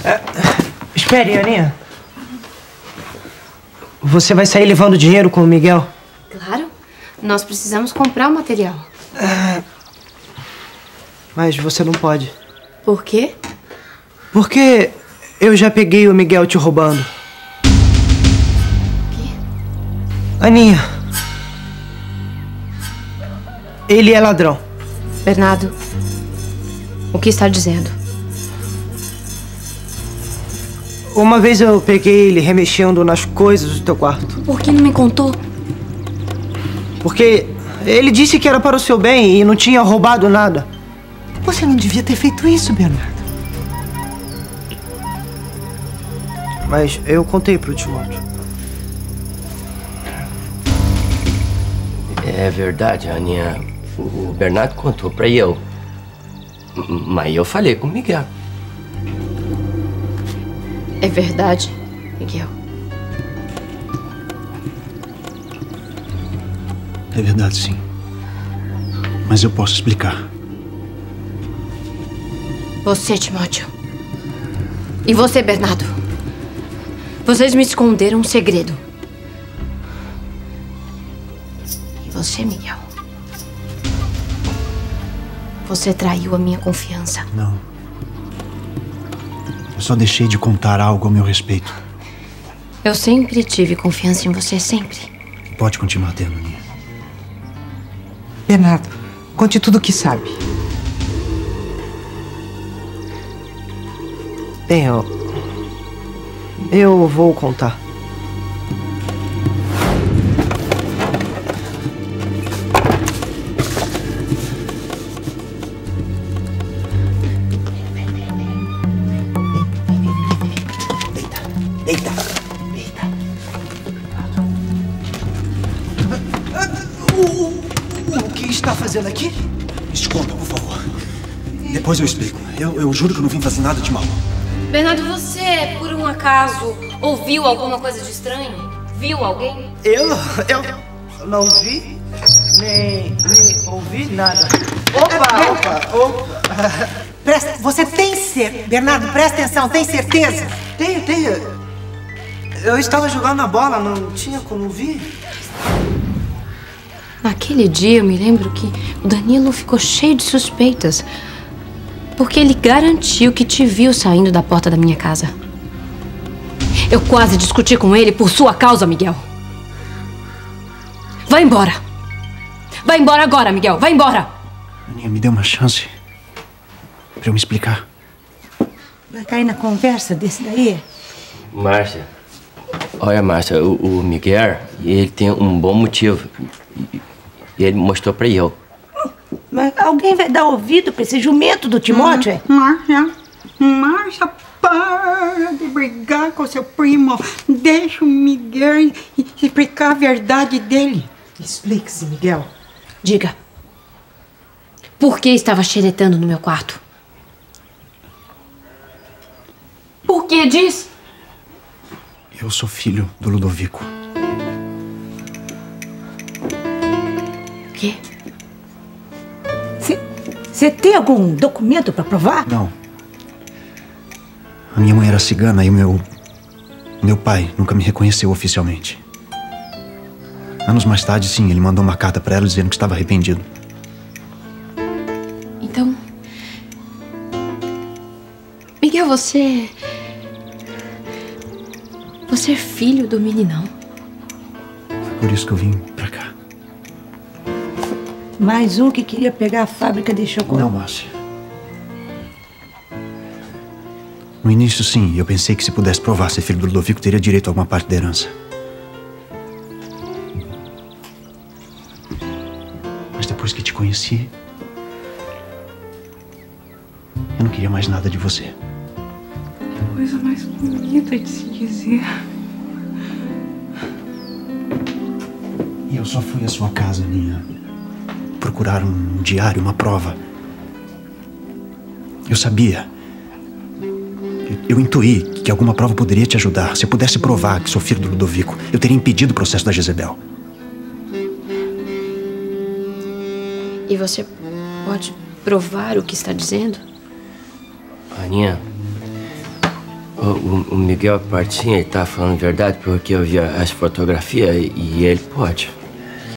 Espere, Aninha. Você vai sair levando dinheiro com o Miguel? Claro. Nós precisamos comprar o material. Mas você não pode. Por quê? Porque eu já peguei o Miguel te roubando. O quê? Aninha. Ele é ladrão. Bernardo, o que está dizendo? Uma vez eu peguei ele remexendo nas coisas do teu quarto. Por que não me contou? Porque ele disse que era para o seu bem e não tinha roubado nada. Você não devia ter feito isso, Bernardo. Mas eu contei pro Timóteo. É verdade, Aninha. O Bernardo contou pra eu. Mas eu falei com o Miguel. É verdade, Miguel. É verdade, sim. Mas eu posso explicar. Você, Timóteo. E você, Bernardo. Vocês me esconderam um segredo. E você, Miguel. Você traiu a minha confiança. Não. Eu só deixei de contar algo a meu respeito. Eu sempre tive confiança em você, sempre. Pode continuar tendo, Aninha. Bernardo, conte tudo o que sabe. Bem, eu vou contar. Deita. O que está fazendo aqui? Esconda, por favor. Depois eu explico. Eu juro que eu não vim fazer nada de mal. Bernardo, você, por um acaso, ouviu alguma coisa de estranho? Viu alguém? Eu não vi, nem ouvi nada. Opa! Você tem certeza? Bernardo, presta atenção, tem certeza? Tenho. Eu estava jogando a bola, não tinha como vir. Naquele dia, eu me lembro que o Danilo ficou cheio de suspeitas. Porque ele garantiu que te viu saindo da porta da minha casa. Eu quase discuti com ele por sua causa, Miguel. Vai embora. Vai embora agora, Miguel. Vai embora. Aninha, me dê uma chance pra eu me explicar. Vai cair na conversa desse daí? Márcia. Olha, Márcia, o Miguel, ele tem um bom motivo. E ele mostrou pra eu. Mas alguém vai dar ouvido pra esse jumento do Timóteo? Márcia, para de brigar com seu primo. Deixa o Miguel explicar a verdade dele. Explique-se, Miguel. Diga. Por que estava xeretando no meu quarto? Por que diz? Eu sou filho do Ludovico. O quê? Você tem algum documento pra provar? Não. A minha mãe era cigana e o meu pai nunca me reconheceu oficialmente. Anos mais tarde, sim, ele mandou uma carta pra ela dizendo que estava arrependido. Então... Miguel, você é filho do meninão. Foi por isso que eu vim pra cá. Mais um que queria pegar a fábrica de chocolate. Não, Márcia. No início, sim, eu pensei que se pudesse provar ser filho do Ludovico, teria direito a alguma parte da herança. Mas depois que te conheci, eu não queria mais nada de você. Coisa mais bonita de se dizer. E eu só fui à sua casa, Aninha, procurar um diário, uma prova. Eu sabia. Eu intuí que alguma prova poderia te ajudar. Se eu pudesse provar que sou filho do Ludovico, eu teria impedido o processo da Jezebel. E você pode provar o que está dizendo? Aninha, O Miguel Partinha, ele tá falando a verdade porque eu vi as fotografias e ele pode.